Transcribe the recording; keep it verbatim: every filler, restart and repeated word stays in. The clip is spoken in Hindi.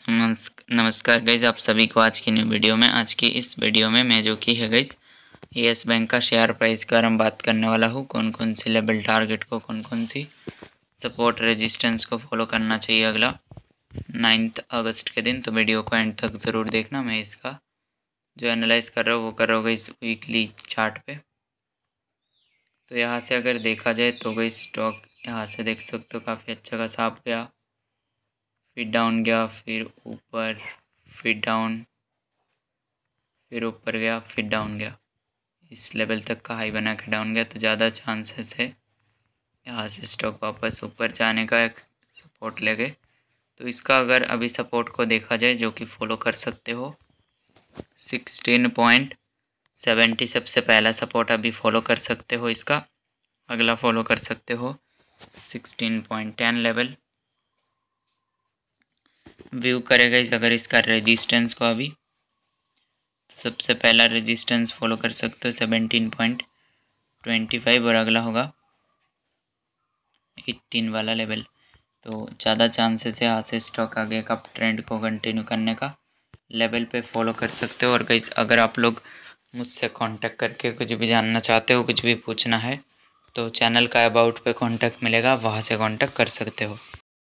नमस्क नमस्कार गाइज, आप सभी को आज की न्यू वीडियो में। आज की इस वीडियो में मैं जो कि है गाइज येस बैंक का शेयर प्राइस का हम बात करने वाला हूँ। कौन कौन सी लेवल टारगेट को, कौन कौन सी सपोर्ट रेजिस्टेंस को फॉलो करना चाहिए अगला नाइन्थ अगस्त के दिन। तो वीडियो को एंड तक ज़रूर देखना। मैं इसका जो एनालाइज कर रहा हूँ वो कर रहा हूँ गाइज वीकली चार्ट पे। तो यहाँ से अगर देखा जाए तो गाइज स्टॉक यहाँ से देख सकते हो काफ़ी अच्छा खासा अप गया, फिर डाउन गया, फिर ऊपर, फिर डाउन, फिर ऊपर गया, फिर डाउन गया। इस लेवल तक का हाई बना के डाउन गया। तो ज़्यादा चांसेस है यहाँ से स्टॉक वापस ऊपर जाने का, एक सपोर्ट लेके। तो इसका अगर अभी सपोर्ट को देखा जाए जो कि फॉलो कर सकते हो सिक्सटीन पॉइंट सेवेंटी सबसे पहला सपोर्ट अभी फॉलो कर सकते हो। इसका अगला फॉलो कर सकते हो sixteen point ten level view करेगा इस अगर इसका रेजिस्टेंस को अभी, तो सबसे पहला रेजिस्टेंस फॉलो कर सकते हो सेवनटीन पॉइंट ट्वेंटी फाइव और अगला होगा एटीन वाला लेवल। तो ज़्यादा चांसेस है यहाँ से स्टॉक आगे का ट्रेंड को कंटिन्यू करने का। लेवल पे फॉलो कर सकते हो। और गाइस अगर आप लोग मुझसे कांटेक्ट करके कुछ भी जानना चाहते हो, कुछ भी पूछना है, तो चैनल का अबाउट पे कांटेक्ट मिलेगा, वहाँ से कांटेक्ट कर सकते हो।